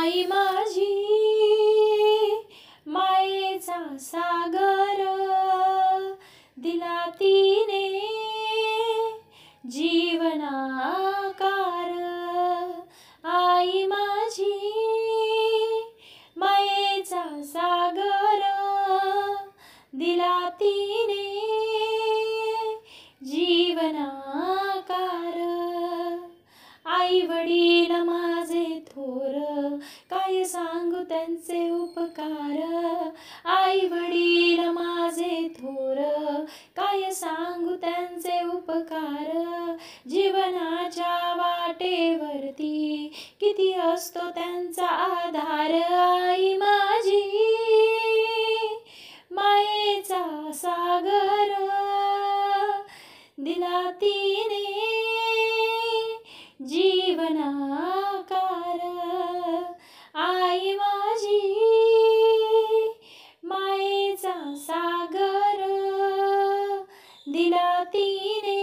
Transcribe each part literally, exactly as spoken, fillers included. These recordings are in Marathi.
आई माझी मायेचा सागर दिला तिने जीवनाकार। आई माझी मायेचा सागर दिला तिने जीवनाकार। आई वडील माझे थोर काय सांगू त्यांचे उपकार। आई वडील माझे थोर काय सांगू त्यांचे उपकार। जीवनाच्या वाटेवरती किती असतो त्यांचा आधार। आई माझी मायेचा सागर दिला तिने जीवनाकार। आई माझी मायेचा सागर दिला तिने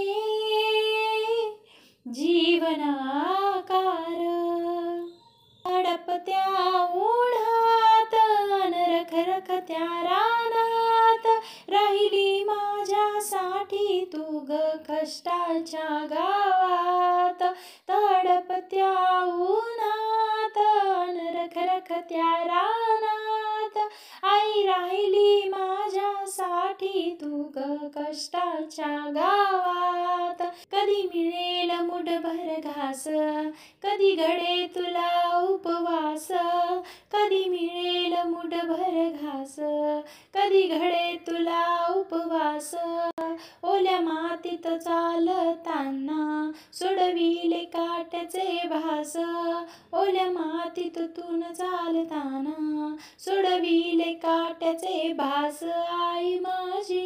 जीवनाकार। तडपत्या उन्हात अन रखरखत्या रानात राहिली माझ्यासाठी तू ग कष्टाच्या गावात। तडपत्या उन्हात अन रखरखत्या रानात आई राहिली माझ्यासाठी तू ग कष्टाच्या गावात। कधी मिळेल मुठभर घास कधी घडे तुला उपवास। कधी मिळेल मुठभर घास कधी घडे तुला उपवास। ओल्या मातीत चालताना सोडविले काट्याचे भास। ओल्या मातीतून चालताना सोडविले काट्याचे भास। आई माझी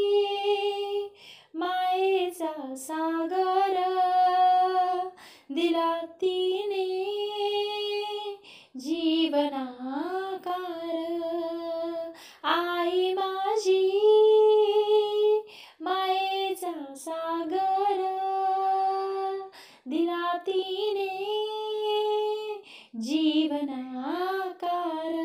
मायेचा सागर दिला तिने जीवनाकार। आई माझी मायेचा सागर दिला तिने जीवनाकार।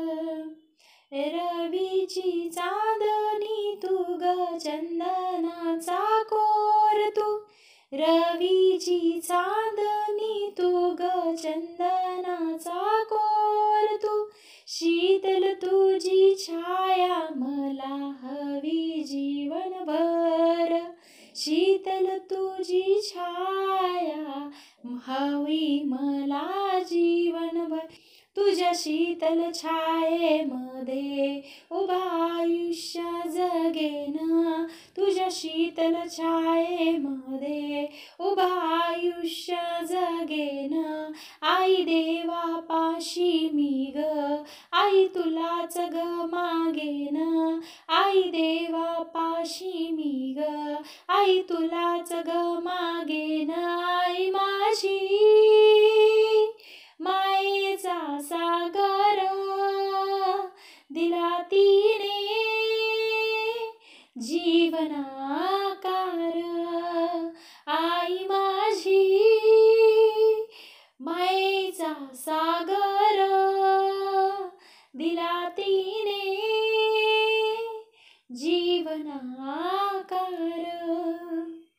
रवीची चांदणी तू ग चंदनाचा कोर तू। रवीची चांदणी तू ग चंदनाचा कोर तू। शीतल तुझी छाया मला हवी जीवनभर। शीतल तुझी छाया हवी मला जीवनभर। तुझ्या शीतल छायेमध्ये उभा आयुष्य जगेन। तुझ्या शीतल छायेमध्ये उभा आयुष्य जगेन। आई देवापाशी मी ग आई तुलाच ग मागेन। आई देवापाशी मी ग आई तुलाच ग मागेन। आई माझी